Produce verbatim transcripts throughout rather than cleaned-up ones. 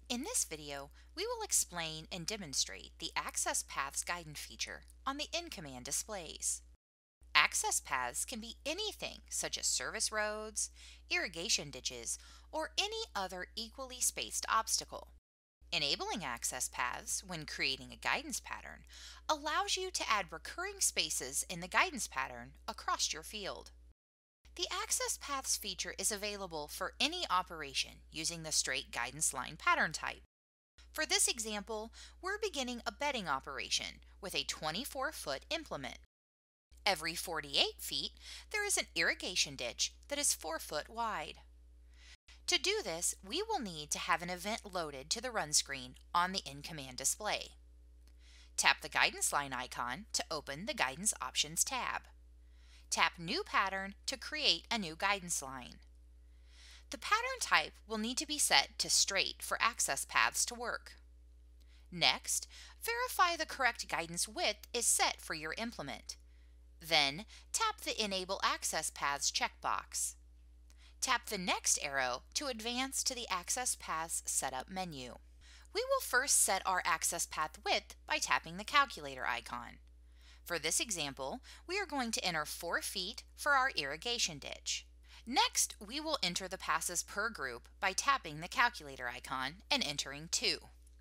In this video, we will explain and demonstrate the Access Paths guidance feature on the InCommand displays. Access paths can be anything such as service roads, irrigation ditches, or any other equally spaced obstacle. Enabling access paths when creating a guidance pattern allows you to add recurring spaces in the guidance pattern across your field. The Access Paths feature is available for any operation using the straight guidance line pattern type. For this example, we're beginning a bedding operation with a twenty-four foot implement. Every forty-eight feet, there is an irrigation ditch that is four foot wide. To do this, we will need to have an event loaded to the run screen on the InCommand display. Tap the guidance line icon to open the Guidance Options tab. Tap New Pattern to create a new guidance line. The pattern type will need to be set to straight for access paths to work. Next, verify the correct guidance width is set for your implement. Then, tap the Enable Access Paths checkbox. Tap the next arrow to advance to the Access Paths Setup menu. We will first set our access path width by tapping the calculator icon. For this example, we are going to enter four feet for our irrigation ditch. Next, we will enter the passes per group by tapping the calculator icon and entering two.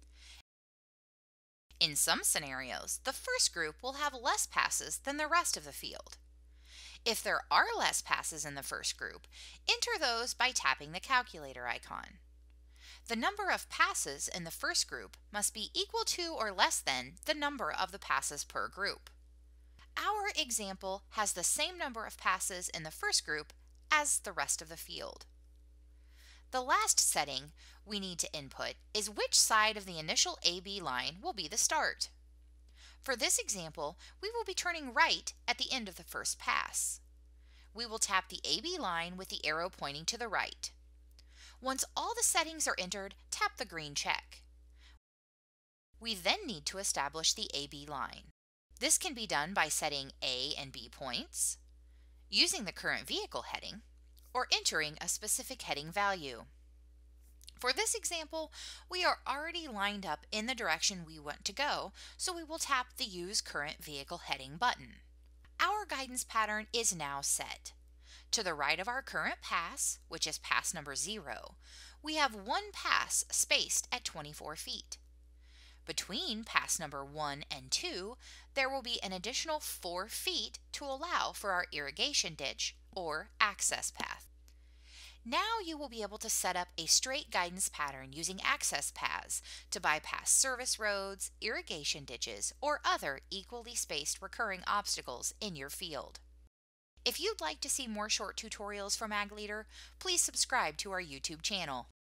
In some scenarios, the first group will have less passes than the rest of the field. If there are less passes in the first group, enter those by tapping the calculator icon. The number of passes in the first group must be equal to or less than the number of the passes per group. Our example has the same number of passes in the first group as the rest of the field. The last setting we need to input is which side of the initial A B line will be the start. For this example, we will be turning right at the end of the first pass. We will tap the A B line with the arrow pointing to the right. Once all the settings are entered, tap the green check. We then need to establish the A B line. This can be done by setting A and B points, using the current vehicle heading, or entering a specific heading value. For this example, we are already lined up in the direction we want to go, so we will tap the Use Current Vehicle Heading button. Our guidance pattern is now set. To the right of our current pass, which is pass number zero, we have one pass spaced at twenty-four feet. Between pass number one and two, there will be an additional four feet to allow for our irrigation ditch or access path. Now you will be able to set up a straight guidance pattern using access paths to bypass service roads, irrigation ditches, or other equally spaced recurring obstacles in your field. If you'd like to see more short tutorials from Ag Leader, please subscribe to our YouTube channel.